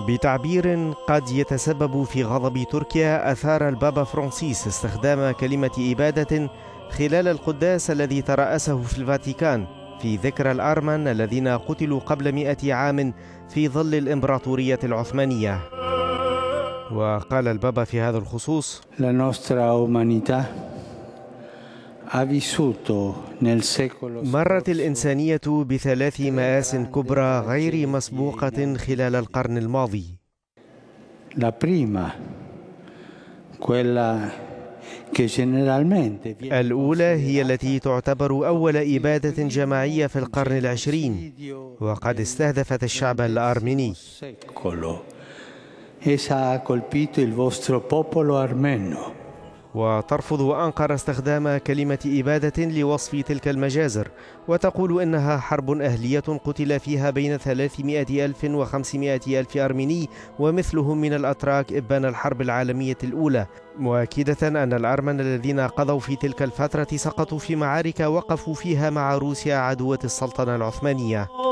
بتعبير قد يتسبب في غضب تركيا، أثار البابا فرانسيس استخدام كلمة إبادة خلال القداس الذي ترأسه في الفاتيكان في ذكرى الأرمن الذين قتلوا قبل 100 عام في ظل الإمبراطورية العثمانية. وقال البابا في هذا الخصوص: مرت الإنسانية بثلاث مآس كبرى غير مسبوقة خلال القرن الماضي. الأولى هي التي تعتبر أول إبادة جماعية في القرن العشرين، وقد استهدفت الشعب الأرميني. وترفض أنقرة استخدام كلمة إبادة لوصف تلك المجازر، وتقول إنها حرب أهلية قتل فيها بين 300,000 و500,000 أرميني ومثلهم من الأتراك إبان الحرب العالمية الأولى، مؤكدة أن الأرمن الذين قضوا في تلك الفترة سقطوا في معارك وقفوا فيها مع روسيا عدوة السلطنة العثمانية.